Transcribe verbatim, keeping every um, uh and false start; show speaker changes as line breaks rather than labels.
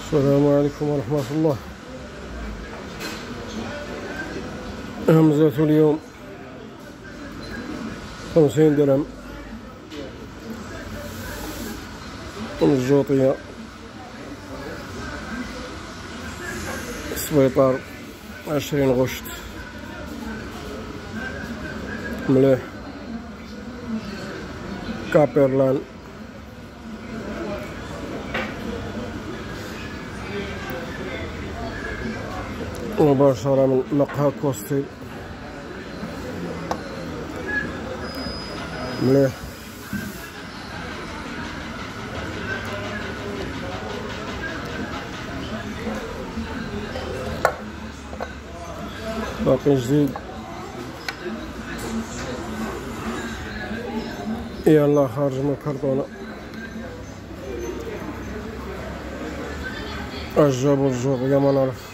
السلام عليكم ورحمة الله. همزة اليوم خمسين درهم، الجوطية سبيطار عشرين غشت مليح. كابرلان مباشرة من مقهى كوستي مليح. باقي جديد. يلا خارج من الكرتونة. اش جابو الجوغ يا ما نعرف.